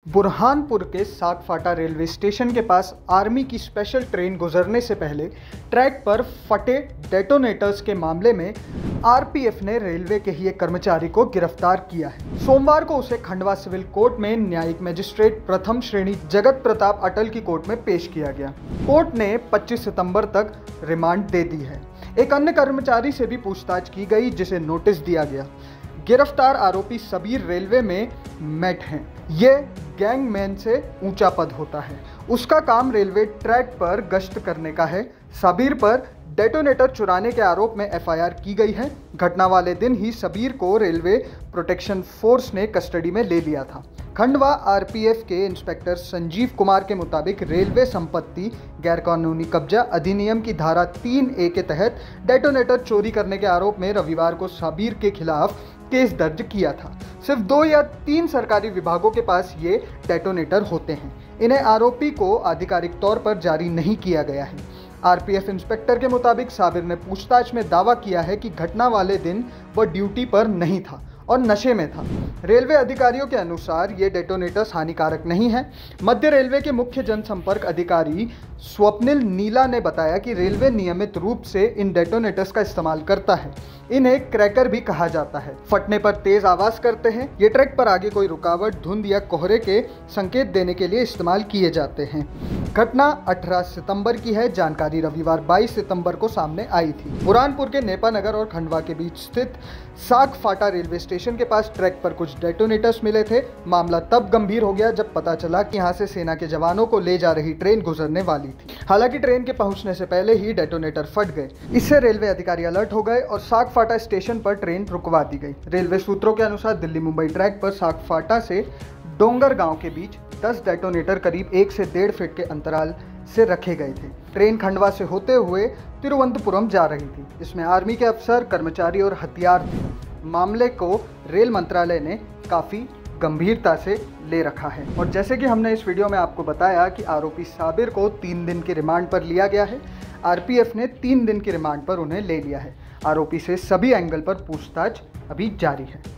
बुरहानपुर के सागफाटा railway station के पास आर्मी की स्पेशल ट्रेन गुजरने से पहले ट्रैक पर फटे डेटोनेटर्स के मामले में आरपीएफ ने रेलवे के ही एक कर्मचारी को गिरफ्तार किया है। सोमवार को उसे खंडवा सिविल कोर्ट में न्यायिक मजिस्ट्रेट प्रथम श्रेणी जगत प्रताप अटल की कोर्ट में पेश किया गया। कोर्ट ने 25 सितंबर तक रिमांड दे दी है। एक अन्य कर्मचारी से भी पूछताछ की गई जिसे नोटिस दिया गया। गिरफ्तार आरोपी सबीर रेलवे में मेट हैं। ये गैंगमैन से ऊंचा पद होता है। उसका काम रेलवे ट्रैक पर गश्त करने का है। सबीर पर डेटोनेटर चुराने के आरोप में एफआईआर की गई है। घटना वाले दिन ही सबीर को रेलवे प्रोटेक्शन फोर्स ने कस्टडी में ले लिया था। खंडवा आरपीएफ के इंस्पेक्टर संजीव कुमार के मुताबिक रेलवे संपत्ति गैरकानूनी कब्जा अधिनियम की धारा 3A के तहत डेटोनेटर चोरी करने के आरोप में रविवार को सबीर के खिलाफ केस दर्ज किया था। सिर्फ 2 या 3 सरकारी विभागों के पास ये डेटोनेटर होते हैं। इन्हें आरोपी को आधिकारिक तौर पर जारी नहीं किया गया है। आरपीएफ इंस्पेक्टर के मुताबिक साबिर ने पूछताछ में दावा किया है कि घटना वाले दिन वह ड्यूटी पर नहीं था और नशे में था। रेलवे अधिकारियों के अनुसार ये डेटोनेटर्स हानिकारक नहीं है। मध्य रेलवे के मुख्य जनसंपर्क अधिकारी स्वप्निल नीला ने बताया कि रेलवे नियमित रूप से इन डेटोनेटर्स का इस्तेमाल करता है। इन्हें क्रैकर भी कहा जाता है। फटने पर तेज आवाज करते हैं। ये ट्रैक पर आगे कोई रुकावट, धुंध या कोहरे के संकेत देने के लिए इस्तेमाल किए जाते हैं। घटना 18 सितंबर की है। जानकारी रविवार 22 सितंबर को सामने आई थी। बुरहानपुर के नेपा नगर और खंडवा के बीच स्थित सागफाटा रेलवे स्टेशन के पास ट्रैक पर कुछ डेटोनेटर्स मिले थे। मामला तब गंभीर हो गया जब पता चला कि यहाँ से सेना के जवानों को ले जा रही ट्रेन गुजरने वाली थी। हालांकि ट्रेन के पहुंचने से पहले ही डेटोनेटर फट गए। इससे रेलवे अधिकारी अलर्ट हो गए और सागफाटा स्टेशन पर ट्रेन रुकवा दी गई। रेलवे सूत्रों के अनुसार दिल्ली मुंबई ट्रैक पर सागफाटा से डोंगर गांव के बीच 10 डेटोनेटर करीब 1 से 1.5 फीट के अंतराल से रखे गए थे। ट्रेन खंडवा से होते हुए तिरुवनंतपुरम जा रही थी। इसमें आर्मी के अफसर, कर्मचारी और हथियार थे। मामले को रेल मंत्रालय ने काफ़ी गंभीरता से ले रखा है। और जैसे कि हमने इस वीडियो में आपको बताया कि आरोपी साबिर को 3 दिन की रिमांड पर लिया गया है। आरपीएफ ने 3 दिन की रिमांड पर उन्हें ले लिया है। आरोपी से सभी एंगल पर पूछताछ अभी जारी है।